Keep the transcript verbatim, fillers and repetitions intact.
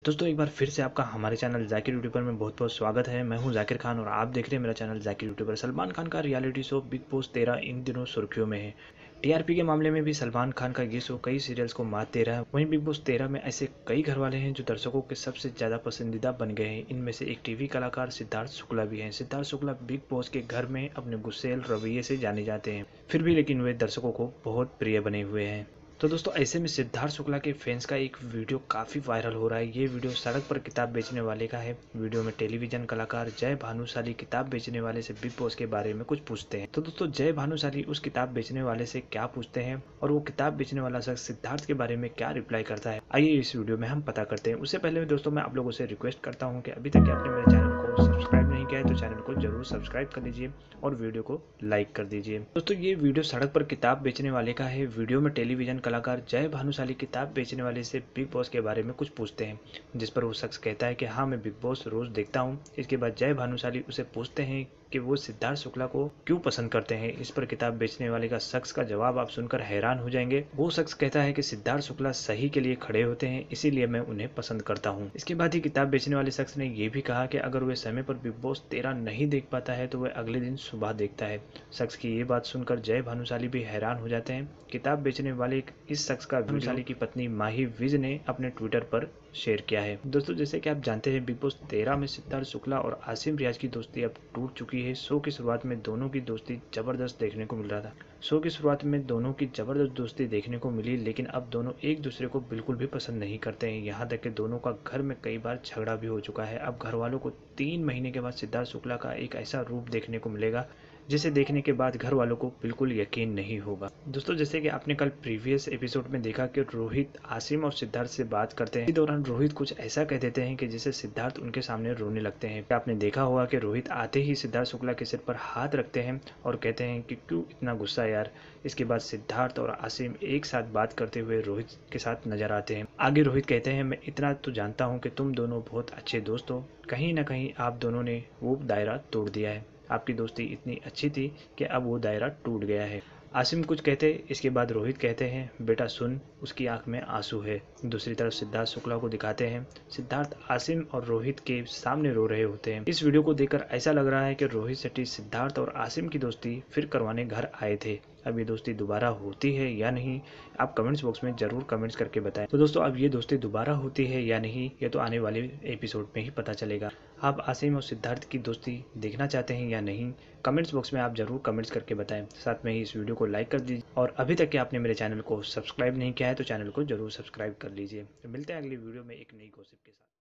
दोस्तों एक बार फिर से आपका हमारे चैनल ज़ाकिर यूट्यूबर में बहुत बहुत स्वागत है। मैं हूं ज़ाकिर खान और आप देख रहे हैं मेरा चैनल ज़ाकिर यूट्यूबर। सलमान खान का रियलिटी शो बिग बॉस तेरह इन दिनों सुर्खियों में है। टीआरपी के मामले में भी सलमान खान का ये शो कई सीरियल्स को मात दे रहा है। वहीं बिग बॉस तेरह में ऐसे कई घरवाले हैं जो दर्शकों के सबसे ज़्यादा पसंदीदा बन गए हैं। इनमें से एक टीवी कलाकार सिद्धार्थ शुक्ला भी हैं। सिद्धार्थ शुक्ला बिग बॉस के घर में अपने गुस्सेल रवैये से जाने जाते हैं, फिर भी लेकिन वे दर्शकों को बहुत प्रिय बने हुए हैं। तो दोस्तों ऐसे में सिद्धार्थ शुक्ला के फैंस का एक वीडियो काफ़ी वायरल हो रहा है। ये वीडियो सड़क पर किताब बेचने वाले का है। वीडियो में टेलीविजन कलाकार जय भानुशाली किताब बेचने वाले से बिग बॉस के बारे में कुछ पूछते हैं। तो दोस्तों जय भानुशाली उस किताब बेचने वाले से क्या पूछते हैं और वो किताब बेचने वाला शख्स सिद्धार्थ के बारे में क्या रिप्लाई करता है, आइए इस वीडियो में हम पता करते हैं। उससे पहले दोस्तों मैं आप लोगों से रिक्वेस्ट करता हूँ कि अभी तक आपने मेरे चैनल को सब्सक्राइब नहीं किया है तो चैनल को जरूर सब्सक्राइब कर लीजिए और वीडियो को लाइक कर दीजिए। दोस्तों ये वीडियो सड़क पर किताब बेचने वाले का है। वीडियो में टेलीविजन कलाकार जय भानुशाली किताब बेचने वाले से बिग बॉस के बारे में कुछ पूछते हैं, जिस पर वो शख्स कहता है कि हाँ मैं बिग बॉस रोज देखता हूँ। इसके बाद जय भानुशाली उसे पूछते हैं कि वो सिद्धार्थ शुक्ला को क्यों पसंद करते हैं। इस पर किताब बेचने वाले का शख्स का जवाब आप सुनकर हैरान हो जाएंगे। वो शख्स कहता है कि सिद्धार्थ शुक्ला सही के लिए खड़े होते हैं, इसीलिए मैं उन्हें पसंद करता हूँ। इसके बाद ही किताब बेचने वाले शख्स ने यह भी कहा कि अगर वह समय पर बिग बॉस तेरह नहीं देख पाता है तो वह अगले दिन सुबह देखता है। शख्स की ये बात सुनकर जय भानुशाली भी हैरान हो जाते हैं। किताब बेचने वाले इस शख्स का भानुशाली की पत्नी माही विज ने अपने ट्विटर पर शेयर किया है। दोस्तों जैसे कि आप जानते हैं बिग बॉस तेरह में सिद्धार्थ शुक्ला और आसिम रियाज की दोस्ती अब टूट चुकी है। शो की शुरुआत में दोनों की दोस्ती जबरदस्त देखने को मिल रहा था शो की शुरुआत में दोनों की जबरदस्त दोस्ती देखने को मिली, लेकिन अब दोनों एक दूसरे को बिल्कुल भी पसंद नहीं करते हैं। यहाँ तक कि दोनों का घर में कई बार झगड़ा भी हो चुका है। अब घर वालों को तीन महीने के बाद सिद्धार्थ शुक्ला का एक ऐसा रूप देखने को मिलेगा जिसे देखने के बाद घर वालों को बिल्कुल यकीन नहीं होगा। दोस्तों जैसे कि आपने कल प्रीवियस एपिसोड में देखा कि रोहित आसिम और सिद्धार्थ से बात करते हैं। इस दौरान रोहित कुछ ऐसा कह देते हैं कि जिसे सिद्धार्थ उनके सामने रोने लगते हैं। आपने देखा होगा कि रोहित आते ही सिद्धार्थ शुक्ला के सिर पर हाथ रखते हैं और कहते हैं कि क्यों इतना गुस्सा यार। इसके बाद सिद्धार्थ और आसिम एक साथ बात करते हुए रोहित के साथ नजर आते हैं। आगे रोहित कहते हैं मैं इतना तो जानता हूँ कि तुम दोनों बहुत अच्छे दोस्त हो, कहीं ना कहीं आप दोनों ने वो दायरा तोड़ दिया है। आपकी दोस्ती इतनी अच्छी थी कि अब वो दायरा टूट गया है। आसिम कुछ कहते, इसके बाद रोहित कहते हैं बेटा सुन, उसकी आंख में आंसू है। दूसरी तरफ सिद्धार्थ शुक्ला को दिखाते हैं। सिद्धार्थ आसिम और रोहित के सामने रो रहे होते हैं। इस वीडियो को देखकर ऐसा लग रहा है कि रोहित शेट्टी सिद्धार्थ और आसिम की दोस्ती फिर करवाने घर आए थे। अब ये दोस्ती दोबारा होती है या नहीं, आप कमेंट्स बॉक्स में जरूर कमेंट्स करके बताएं। तो दोस्तों अब ये दोस्ती दोबारा होती है या नहीं, ये तो आने वाले एपिसोड में ही पता चलेगा। आप आसिम और सिद्धार्थ की दोस्ती देखना चाहते हैं या नहीं, कमेंट्स बॉक्स में आप जरूर कमेंट्स करके बताएं। साथ में ही इस वीडियो को लाइक कर दीजिए और अभी तक कि आपने मेरे चैनल को सब्सक्राइब नहीं किया है तो चैनल को जरूर सब्सक्राइब कर लीजिए। तो मिलते हैं अगली वीडियो में एक नई गॉसिप के साथ।